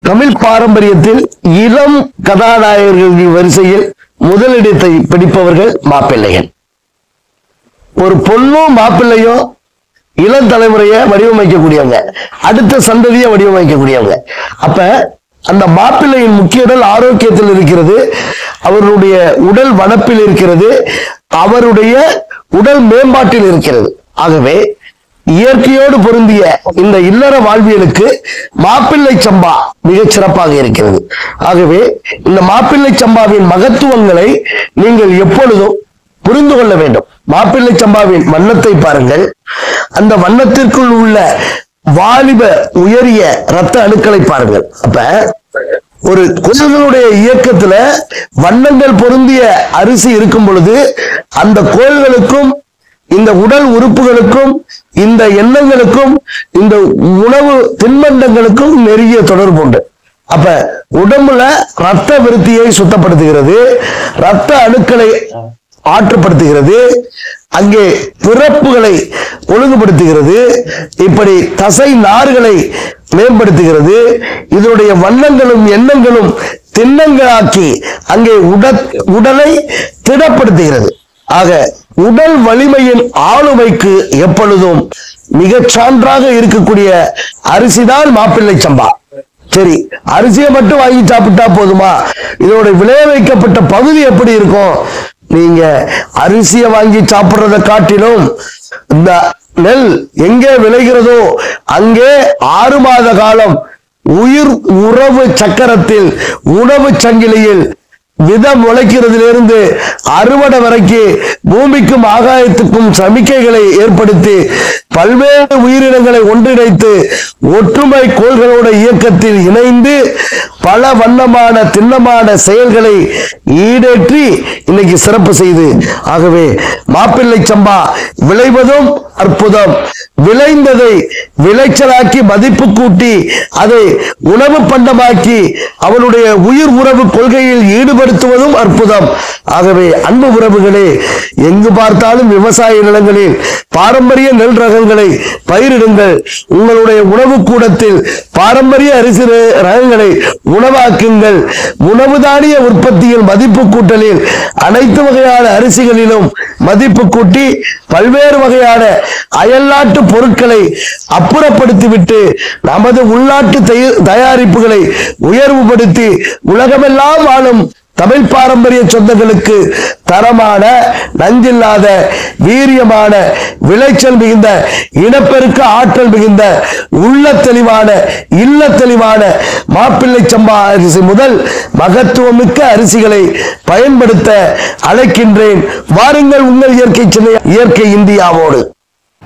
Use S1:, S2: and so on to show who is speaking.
S1: தமிழ் பாரம்பரியத்தில் இளம் கதாநாயகர்களின் வரிசையில் முதலிடத்தை பிடிப்பவர்கள் மாப்பிள்ளைகள். ஒரு பொண்ணும் மாப்பிள்ளையும் இளம் தலைமுறையை வடிவமைக்கக்கூடியவங்க, அடுத்த சந்ததியை வடிவமைக்கக்கூடியவங்க. அப்ப அந்த மாப்பிள்ளையின் முக்கிய உடல் ஆரோக்கியத்தில் இருக்கிறது, அவருடைய உடல் வனப்பில் இருக்கிறது, அவருடைய உடல் மேம்பாட்டில் இருக்கிறது. ஆகவே இயற்கையோடு பொருந்திய இந்த இல்லற வாழ்வியலுக்கு மாப்பிள்ளை சம்பா மிகச் சிறப்பாக இருக்கிறது. ஆகவே இந்த மாப்பிள்ளை சம்பாவின் மகத்துவங்களை நீங்கள் எப்பொழுதும் புரிந்து கொள்ள வேண்டும். மாப்பிள்ளை சம்பாவின் வண்ணத்தை பாருங்கள், அந்த வண்ணத்திற்குள் உள்ள வாலிப உயரிய இரத்த அணுக்களை பாருங்கள். அப்ப ஒரு கோயில்களுடைய இயக்கத்துல வண்ணங்கள் பொருந்திய அரிசி இருக்கும் பொழுது அந்த கோயில்களுக்கும் இந்த உடல் உறுப்புகளுக்கும் இந்த எண்ணங்களுக்கும் இந்த உணவு தின்பண்டங்களுக்கும் நெருங்கிய தொடர்பு உண்டு. அப்ப உடம்புல ரத்த விருத்தியை சுத்தப்படுத்துகிறது, ரத்த அணுக்களை ஆற்றுப்படுத்துகிறது, அங்கே பிறப்புகளை ஒழுங்குபடுத்துகிறது, இப்படி தசை நார்களை மேம்படுத்துகிறது. இதனுடைய வண்ணங்களும் எண்ணங்களும் திண்ணங்களாக்கி அங்கே உடலை திடப்படுத்துகிறது. ஆக உடல் வலிமையின் ஆளுமைக்கு எப்பொழுதும் மிகச் சான்றாக இருக்கக்கூடிய அரிசிதான் மாப்பிள்ளை சம்பா. சரி, அரிசியை மட்டும் வாங்கி சாப்பிட்டா போதுமா? இதோட விளைய வைக்கப்பட்ட பகுதி எப்படி இருக்கும்? நீங்க அரிசியை வாங்கி சாப்பிடுறதை காட்டிலும் இந்த நெல் எங்கே விளைகிறதோ அங்கே 6 மாத காலம் உயிர் உறவு சக்கரத்தில் உணவு சங்கிலியில் விதம் முளைக்கிறதிலிருந்து அறுவடை வரைக்கும் பூமிக்கும் ஆகாயத்துக்கும் சமிக்கைகளை ஏற்படுத்தி பல்வேறு உயிரினங்களை ஒன்றிணைத்து ஒற்றுமை கோள்களோட இயக்கத்தில் இணைந்து பல வண்ணமான திண்ணமான செயல்களை ஈடேற்றி இன்னைக்கு சிறப்பு செய்து. ஆகவே மாப்பிள்ளை சம்பா விளைவதும் அற்புதம், விளைந்ததை விளைச்சலாக்கி மதிப்பு கூட்டி அதை உணவு பண்டமாக்கி அவனுடைய உயிர் உறவு கொள்கையில் ஈடுபடுத்துவதும் அற்புதம். ஆகவே அன்பு உறவுகளே, எங்கு பார்த்தாலும் விவசாய நிலங்களில் பாரம்பரிய நெல் ரகங்களை பயிரிடுங்கள். உங்களுடைய உணவு கூடத்தில் பாரம்பரிய அரிசி ரகங்களை உணவாக்குங்கள். உணவு தானிய உற்பத்தியில் மதிப்பு கூட்டலில் அனைத்து வகையான அரிசிகளிலும் மதிப்பு கூட்டி பல்வேறு வகையான அயல்நாட்டு பொருட்களை அப்புறப்படுத்திவிட்டு நமது உள்நாட்டு தயாரிப்புகளை உயர்வுபடுத்தி உலகமெல்லாம் வாழும் தமிழ் பாரம்பரிய சொந்தங்களுக்கு தரமான, நஞ்சில்லாத, வீரியமான, விளைச்சல் மிகுந்த, இனப்பெருக்க ஆற்றல் மிகுந்த, உள்ள தெளிவான, இல்ல தெளிவான மாப்பிள்ளை சம்பா அரிசி முதல் மகத்துவமிக்க அரிசிகளை பயன்படுத்த அழைக்கின்றேன். வாருங்கள் உங்கள் இயற்கை இந்தியாவோடு.